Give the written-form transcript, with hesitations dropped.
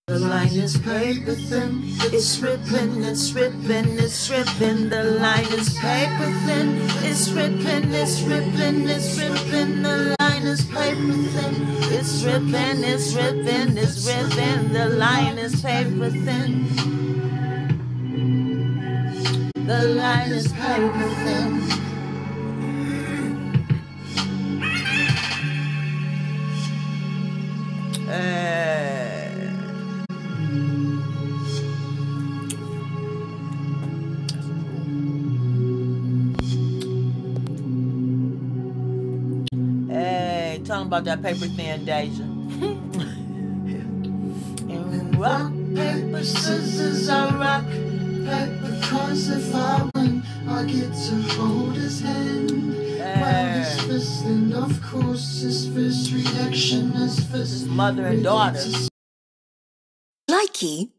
The line is paper thin, it's ripping, it's ripping, it's ripping. The line is paper thin, it's ripping, it's ripping, it's ripping. The line is paper thin, it's ripping, it's ripping, it's ripping. The line is paper thin. The line is paper thin. Tell them about that paper thin, Deja. And rock, paper, scissors, I rock. Paper, cause if I win, I get to hold his hand. While his fist, and of course his first reaction is fist. Mother and daughter. Likey